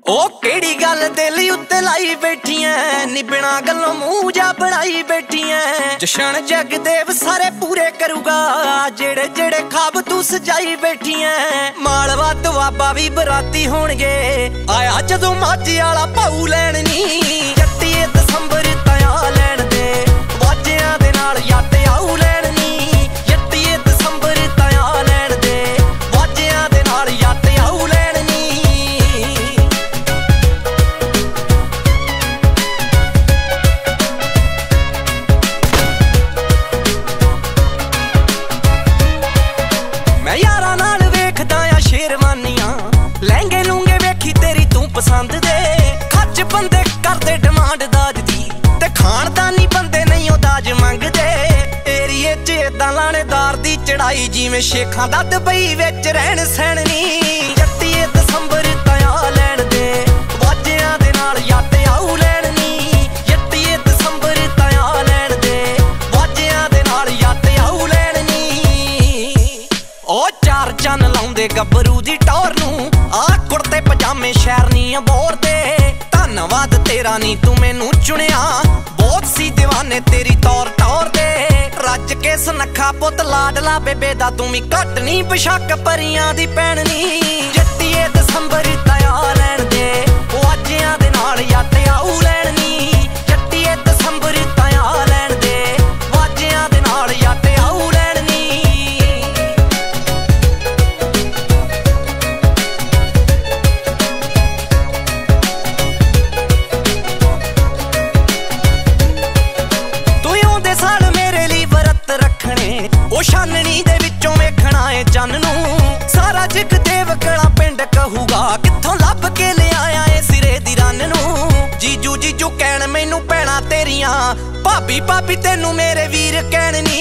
ओ केड़ी गल दिल उत्ते लाई बैठी ऐ नी बिना गल्लों मूंह जा बनाई बैठी ऐ। जशन जगदेव सारे पूरे करूगा जेड़े जेड़े खाब तू सजाई बैठी ऐ। मालवा दुआबा भी बराती होणगे आया जदों माझी आला पाऊ लैण नी। जट्टीए दसंबर तया लैण दे वाजियां दे नाल याद आऊ लैण नी। जट्टीए दसंबर तया लैण दे वाजियां दे नाल याद आऊ लैण नी। मैं यारां नाल वेखदा आ शेरवानियां लहंगे लूंगे वेखी तेरी तू पसंद दे। खच बंदे करदे डिमांड दाज दी ते खानदानी बंदे नहीं ओ दाज मंगदे। एरिए च इदां लाणेदार दी चढ़ाई जिवें शेखां दा दुबई विच रहण सहण नी। जट्टीए दसंबर तया लैण दे वाजियां दे नाल याद आऊ लैण नी। जट्टीए दसंबर तया लैण दे वाजियां दे नाल याद आऊ लैण नी। ओ चार चन्न लाउंदे गब्बरू दी टौर नूं आ कुर्ते पजामे शहरनी बोर दे। धन्नवाद तेरा नी तू मैनू चुनिया बहुत सी दीवाने तेरी तौर टौर दे। रज के सुनखा पुत लाडला बेबे दा तू भी घट नी बेशक परियां दी भैन नी। जट्टीए दसंबर तया लैण दे वाजियां दे नाल याद आऊ लैण नी। जट्टीए दसंबर तया लैण दे वाजियां दे नाल याद आऊ लैण नी। ओ छाननी दे विचों वेखना ए चन्न नूं सारा जगदेव कला पिंड कहूगा कित्थों लभ के ले आया ए सिरे दी रन नूं। जीजू जीजू कहण मैनू भैणां तेरियां भाभी भाभी तेनू मेरे वीर कहण नी।